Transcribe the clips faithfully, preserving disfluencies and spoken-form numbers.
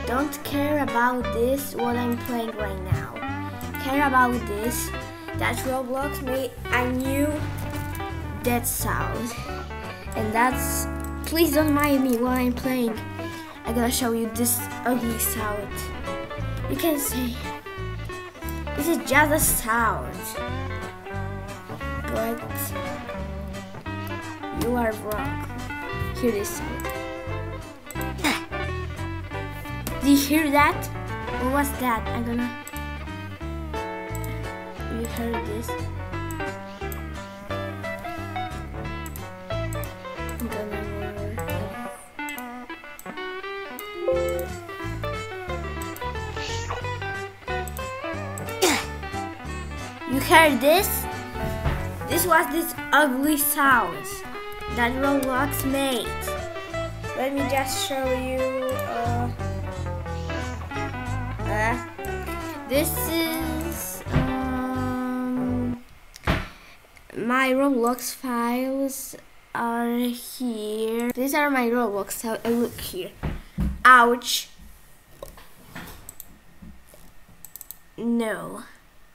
don't care about this, what I'm playing right now. Care about this, that Roblox made a new dead sound. And that's, please don't mind me while I'm playing. I'm gonna show you this ugly sound. You can say, this is just a sound. But you are wrong. Hear this sound. Do you hear that? Or what's that? I'm gonna... You heard this? I'm gonna... You heard this? This was this ugly sound that Roblox made. Let me just show you. Uh, uh, this is um, my Roblox files are here. These are my Roblox. So uh, look here. Ouch. No.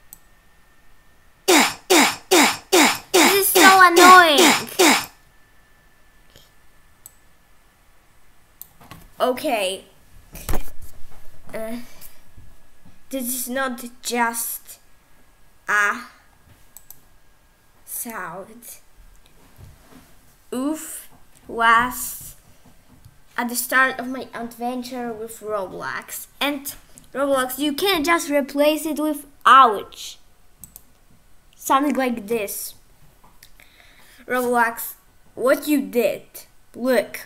This is so annoying. Okay. Uh, this is not just a sound. Oof was at the start of my adventure with Roblox. And Roblox, you can't just replace it with ouch. Something like this. Roblox, what you did. Look.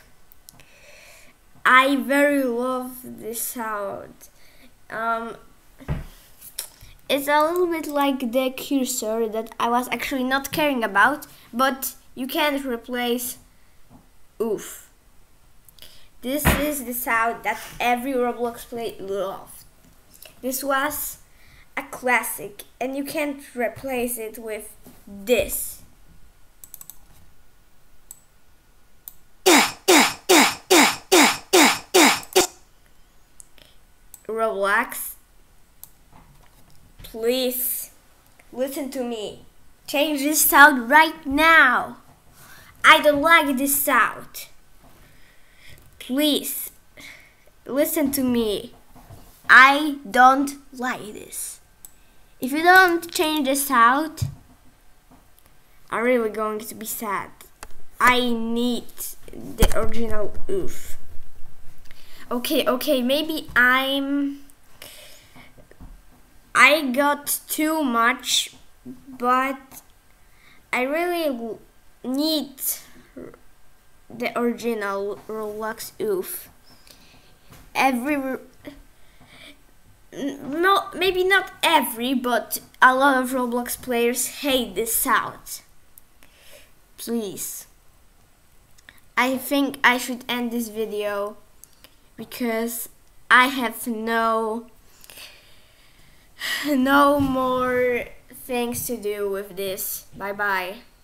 I very love this sound. Um, it's a little bit like the cursor that I was actually not caring about, but you can't replace oof. This is the sound that every Roblox player loved. This was a classic, and you can't replace it with this. Roblox, please listen to me. Change this sound right now. I don't like this sound. Please listen to me. I don't like this. If you don't change the sound, I'm really going to be sad. I need the original oof. Okay, okay, maybe I'm... I got too much, but I really need the original Roblox oof. Every... No, maybe not every, but a lot of Roblox players hate this sound. Please. I think I should end this video because I have no no more things to do with this. Bye bye.